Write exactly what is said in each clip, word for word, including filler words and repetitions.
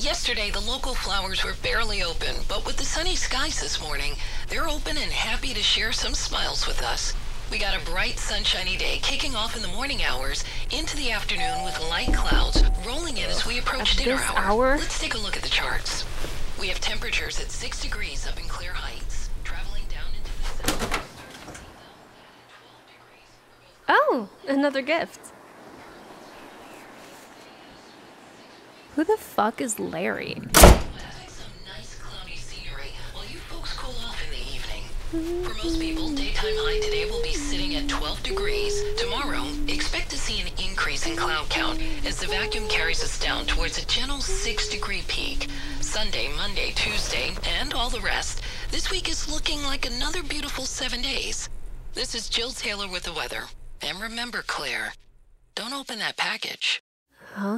Yesterday, the local flowers were barely open, but with the sunny skies this morning, they're open and happy to share some smiles with us. We got a bright, sunshiny day kicking off in the morning hours into the afternoon with light clouds rolling in as we approach dinner hour. hour. Let's take a look at the charts. We have temperatures at six degrees up in Clear Heights, traveling down into the south. Oh, another gift. Who the fuck is Larry? Some nice cloudy scenery while you folks cool off in the evening. For most people, daytime high today will be sitting at twelve degrees. Tomorrow, expect to see an increase in cloud count as the vacuum carries us down towards a gentle six degree peak. Sunday, Monday, Tuesday, and all the rest. This week is looking like another beautiful seven days. This is Jill Taylor with the weather. And remember, Claire, don't open that package. Huh?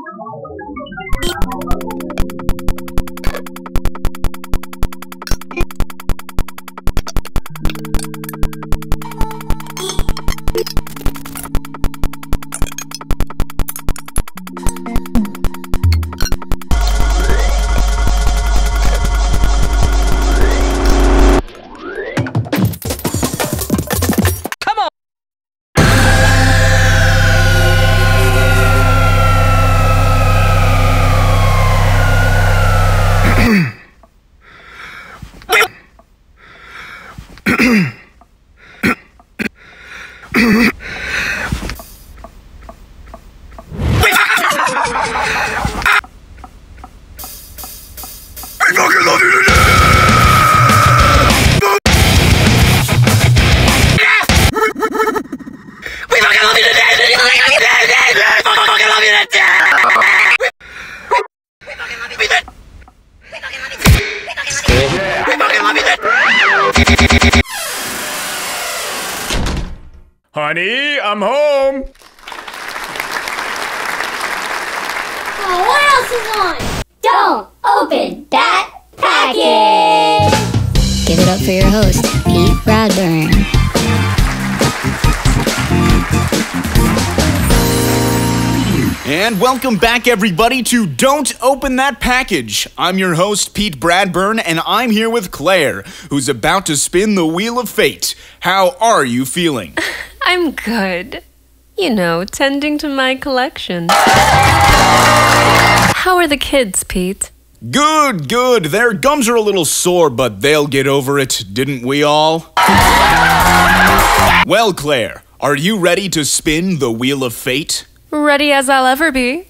Honey, I'm home! Oh, what else is on? Don't open that package! Give it up for your host, Pete Bradburn. And welcome back, everybody, to Don't Open That Package. I'm your host, Pete Bradburn, and I'm here with Claire, who's about to spin the Wheel of Fate. How are you feeling? I'm good. You know, tending to my collection. How are the kids, Pete? Good, good. Their gums are a little sore, but they'll get over it, didn't we all? Well, Claire, are you ready to spin the Wheel of Fate? Ready as I'll ever be.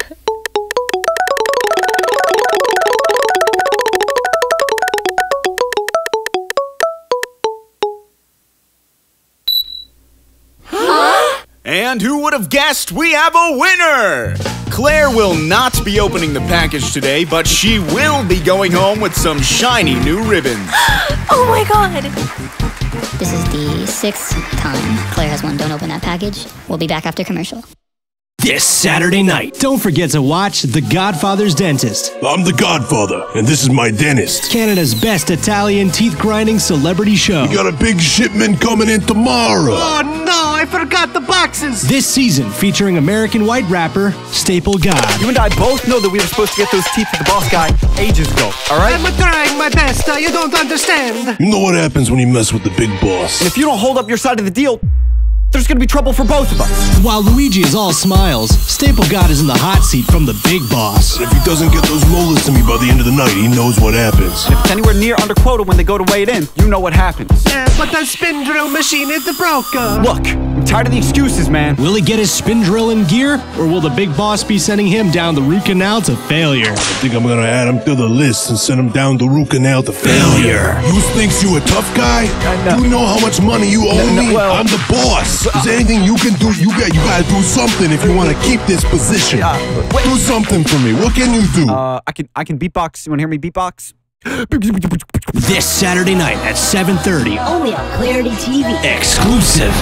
And who would have guessed we have a winner? Claire will not be opening the package today, but she will be going home with some shiny new ribbons. Oh my god! This is the sixth time Claire has won Don't Open That Package. We'll be back after commercial. This Saturday night, don't forget to watch The Godfather's Dentist. I'm the Godfather, and this is my dentist. Canada's best Italian teeth-grinding celebrity show. We got a big shipment coming in tomorrow. Oh no, I forgot the boxes. This season, featuring American white rapper, Staple God. You and I both know that we were supposed to get those teeth to the boss guy ages ago, alright? I'm trying my best, uh, you don't understand. You know what happens when you mess with the big boss. And if you don't hold up your side of the deal, there's gonna be trouble for both of us. While Luigi is all smiles, Staple God is in the hot seat from the big boss. And if he doesn't get those molars to me by the end of the night, he knows what happens. And if it's anywhere near under quota when they go to weigh it in, you know what happens. Yeah, but the spin drill machine is broken. Look, I'm tired of the excuses, man. Will he get his spin drill in gear, or will the big boss be sending him down the root canal to failure? I think I'm gonna add him to the list and send him down the root canal to failure. You thinks you a tough guy? Uh, no. You know how much money you owe No, no, me? well, I'm the boss. Is there anything you can do? You got, you gotta do something if you want to keep this position. Uh, wait. Do something for me. What can you do? Uh, I can, I can beatbox. You wanna hear me beatbox? This Saturday night at seven thirty. Only on Clarity T V. Exclusive.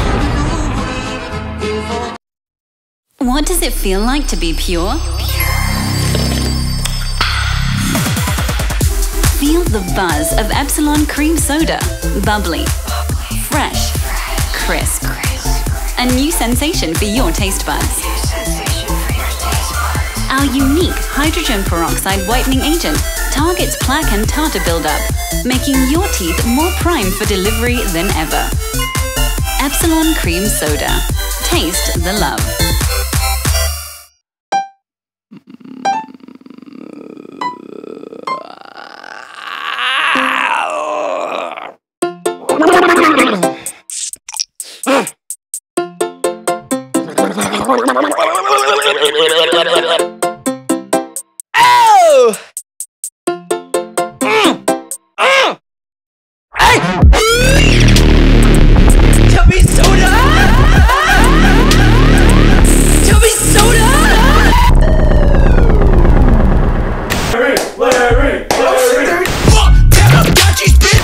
What does it feel like to be pure? Feel the buzz of Epsilon Cream Soda. Bubbly, fresh, crisp. A new sensation for your taste buds. Our unique hydrogen peroxide whitening agent targets plaque and tartar buildup, making your teeth more primed for delivery than ever. Epsilon Cream Soda. Taste the love. Oh! Mm. Mm. Hey! Chubby soda! Chubby soda! Larry, Larry, Larry. Fuck! Damn, I'm dodgy spit!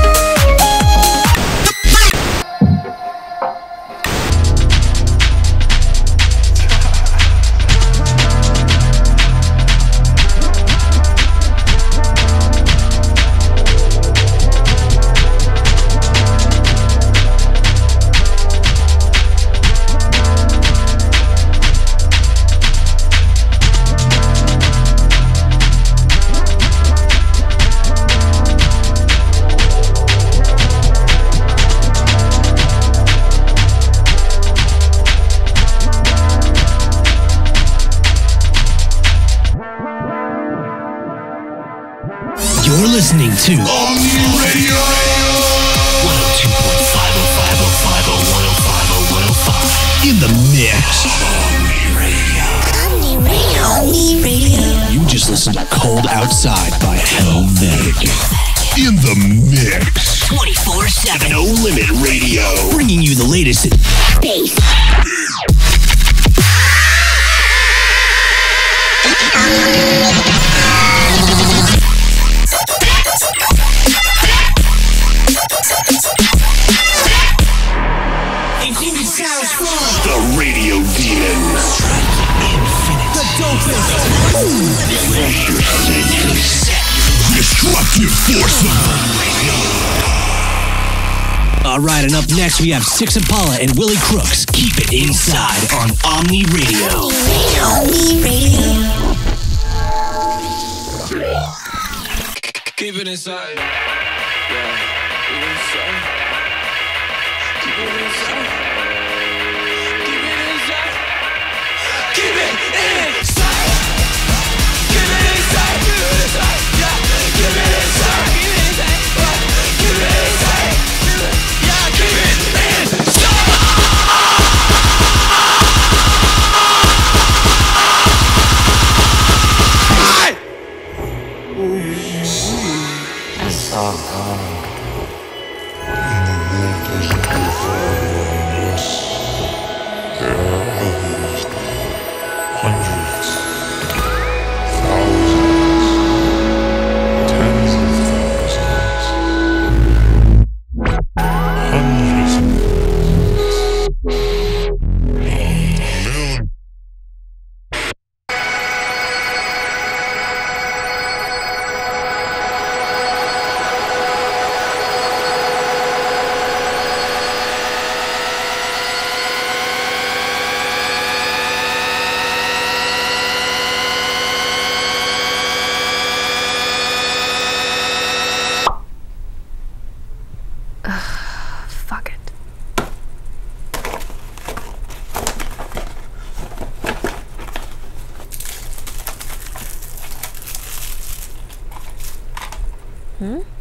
You're listening to Omni Radio one oh two point five oh five oh five oh one oh five oh one oh five in the mix. Omni Radio. Omni Radio. Omni Radio. You just listened to Cold Outside by Helvetic. In the mix. twenty-four seven No Limit Radio. Bringing you the latest in bass. The Radio Demon. The dopest. Destructive force. Alright, and up next we have Six Impala and Willie Crooks. Keep it inside on Omni Radio. Omni Radio. Keep it inside. Yeah, keep it inside. Keep it inside. Keep it inside. Keep it inside. Keep it inside. Keep it inside. Yeah, keep it inside. Keep it inside. Keep it inside. Yeah, keep it inside. Uh-huh. Fuck it. Hmm?